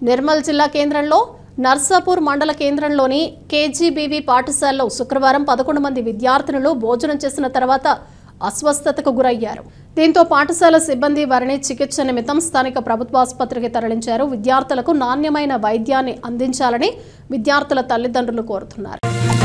నిర్మల్ జిల్లా కేంద్రంలో నర్సాపూర్ మండల కేంద్రంలోని కేజీబీవీ పాఠశాలలో శుక్రవారం 11 మంది విద్యార్థినులు భోజనం చేసిన తర్వాత అస్వస్థతకు గురయ్యారు. దీంతో పాఠశాల సిబ్బంది వారిని చికిత్స నిమిత్తం స్థానిక ప్రభుత్వాసుపత్రికి తరలించారు. విద్యార్థులకు నాణ్యమైన వైద్యాన్ని అందించాలని విద్యార్థుల తల్లిదండ్రులు కోరుతున్నారు.